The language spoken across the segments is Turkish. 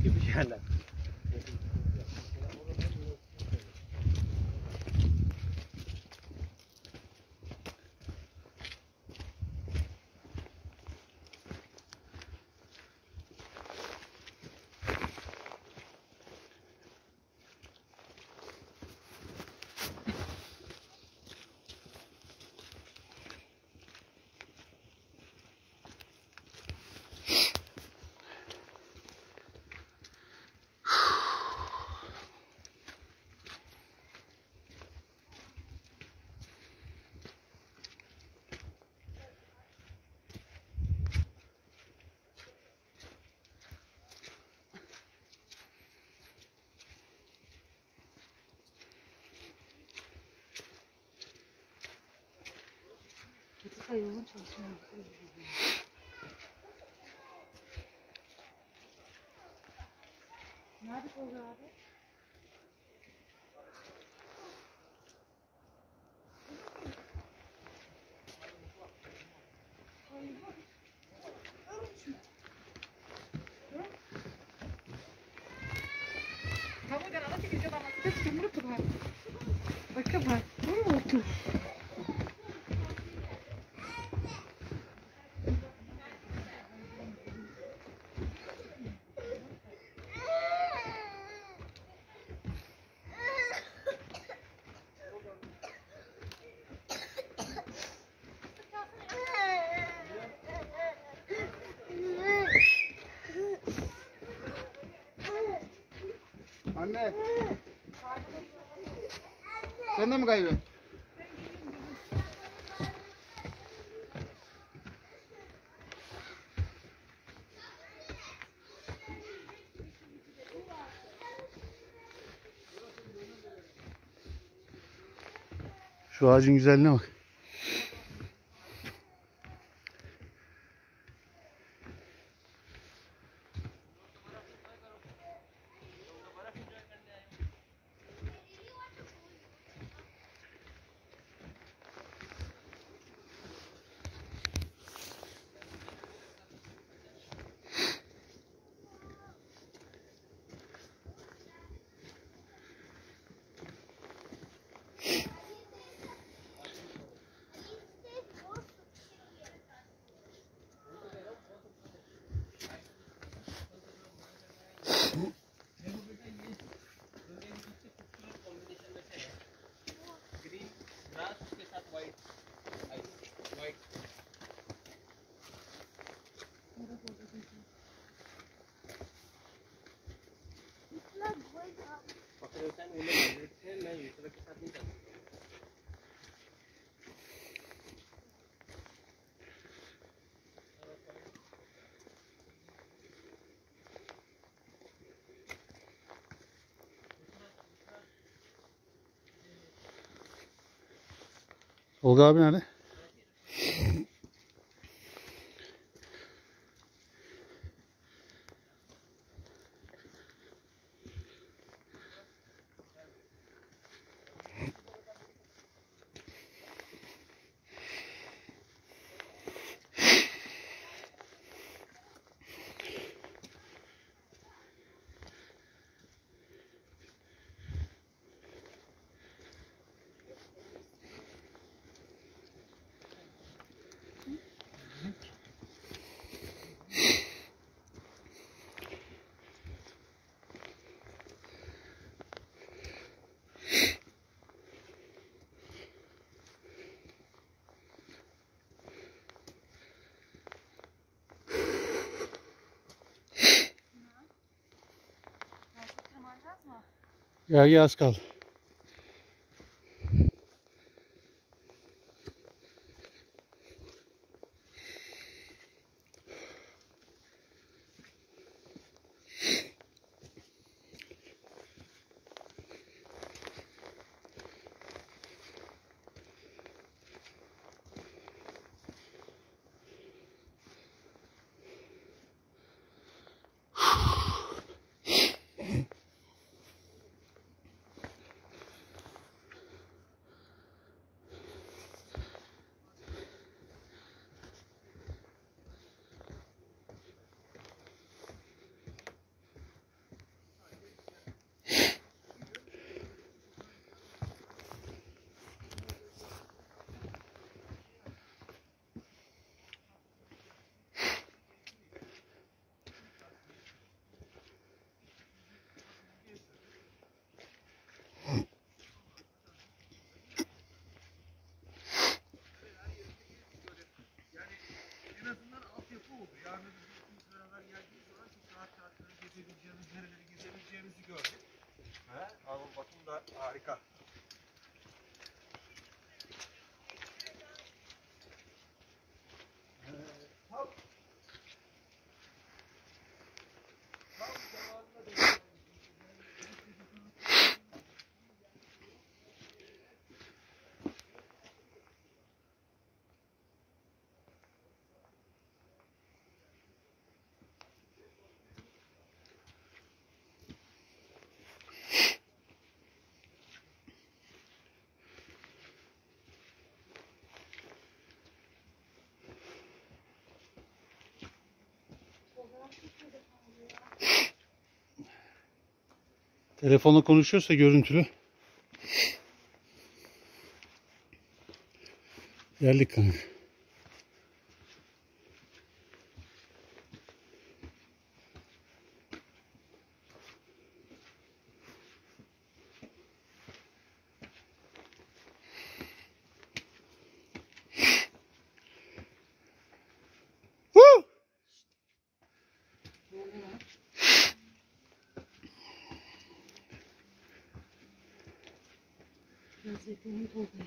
gibi yerler. Yoğun çalışma. Nerede Tolga abi? Kamu dan anak video lama kita sudah menutup hari. Bagaimana? Menutup. Anne. Sen de mi kaybettin? Şu ağacın güzelliğine bak. Sen öyle belirtsen ben Yusuf'a kitap değil. Olga abi nerede? Ya az kaldı. yarın öbür gün ikimiz beraber geldiğimiz zaman çok rahat rahat böyle gezebileceğimiz, nereleri gezebileceğimizi gördük. He? Ama bakım da harika. Hop. Tam zamanında denk geldik. Telefonla konuşuyorsa görüntülü. Geldik kanka. Woo! Gözlüklerini topluyor.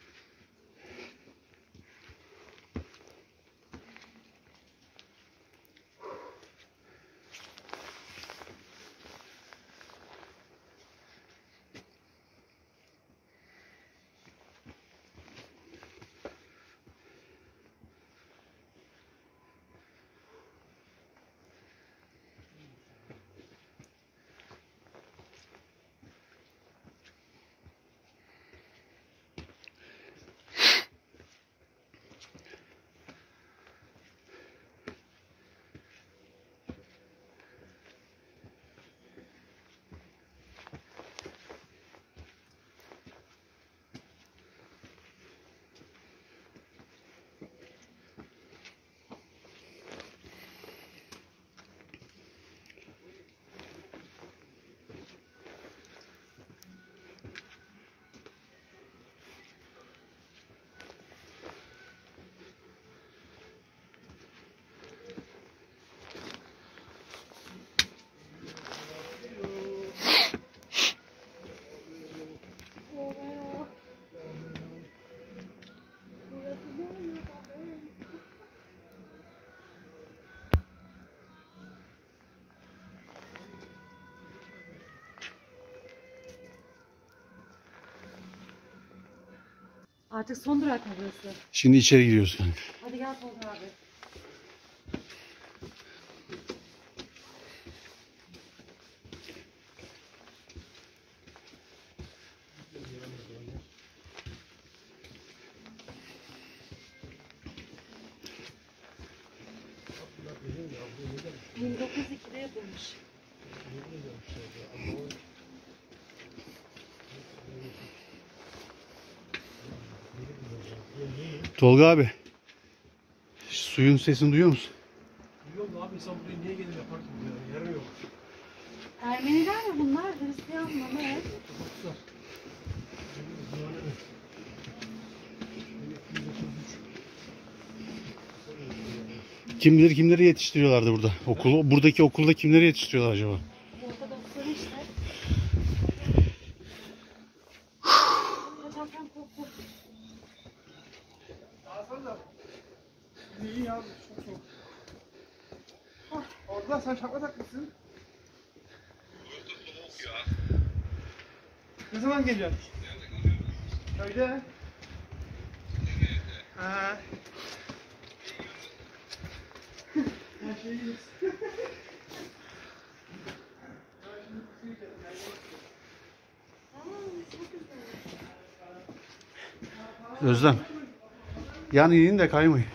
Artık son durak mı burası? Şimdi içeri giriyoruz kanka. Hadi gel Tolga abi. ...1902'de yapılmış. Tolga abi. Suyun sesini duyuyor musun? Duyuyor musun abi? İnsan buraya niye gelir yapar ki ya? Yarı yok. Ermeniler mi bunlar? Hristiyan mı? Ne? Kim bilir kimleri yetiştiriyorlardı burada. Buradaki okulda kimleri yetiştiriyorlar acaba? Ortodoksları işte. Kaçarken korktu. Alsana. İyi ya. Çok soğuk. Orada sen şapka takmışsın. Ne zaman geliyorsun? Köyde. Ha. Her şeyi yiyoruz. Özlem. Yan inin de kaymayın.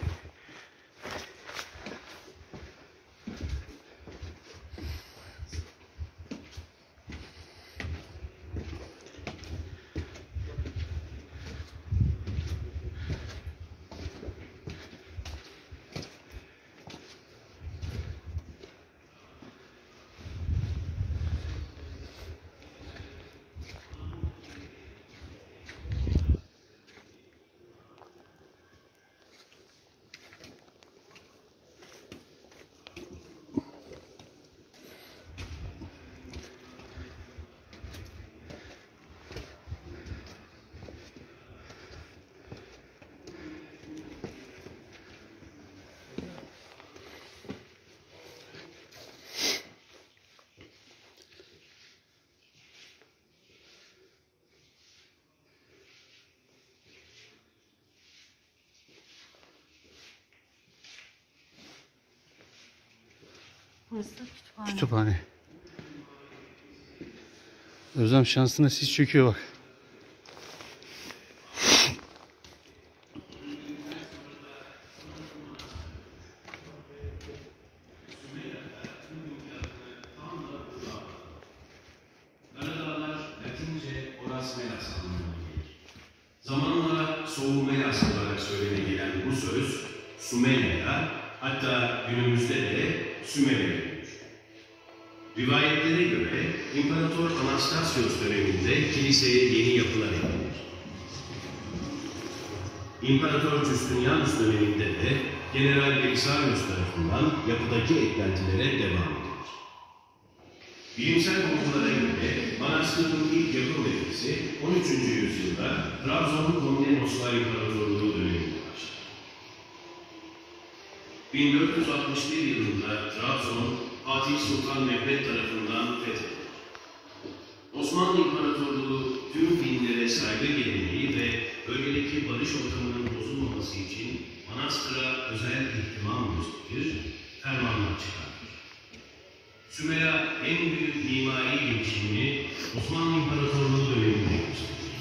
Burası kütüphane. Kütüphane. Özlem şansına sis çöküyor bak. Karadağlar Latince Horas Melas anlamına gelir. Zamanla Soğumelas olarak söylene gelen bu söz Sumelya'ya, hatta günümüzde de Sümer'e dönmüş. Rivayetlere göre İmparator Anastasios döneminde kiliseye yeni yapılar eklenir. İmparator Justinianus döneminde de General Belisarius tarafından yapıdaki eklentilere devam edilir. Bilimsel bulgulara göre manastırın ilk yapım etkisi 13. yüzyılda Trabzon Komnenoslar İmparatorluğu döneminde başlar. 1461 yılında Trabzon, Fatih Sultan Mehmet tarafından fethedilir. Osmanlı İmparatorluğu tüm dinlere saygı geleneği ve bölgedeki barış ortamının bozulmaması için manastıra özel ihtimam gösterir, fermanlar çıkartır. Sümela en büyük mimari gelişimini Osmanlı İmparatorluğu döneminde gösterir.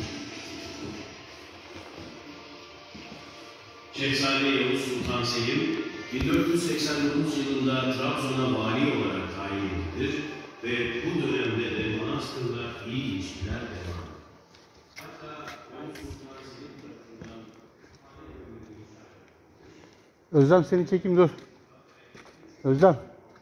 Şehzade Yavuz Sultan Selim, 1489 yılında Trabzon'a vali olarak tayin edilir ve bu dönemde de manastırla iyi ilişkiler devam eder. Hatta Yavuz Sultan Selim tarafından Özlem seni çekeyim dur. Özlem.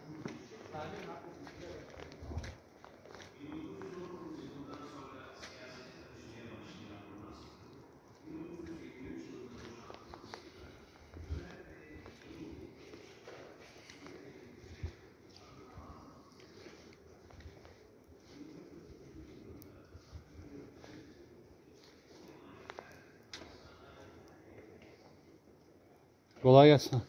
Kolay gelsin.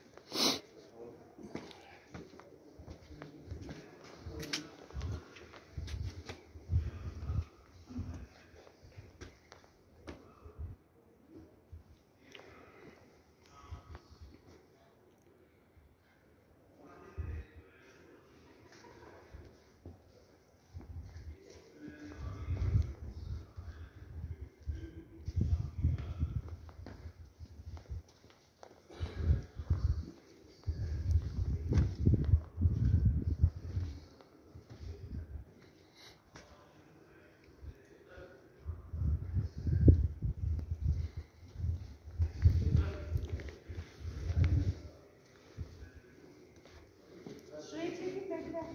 Şurayı çekip bekle.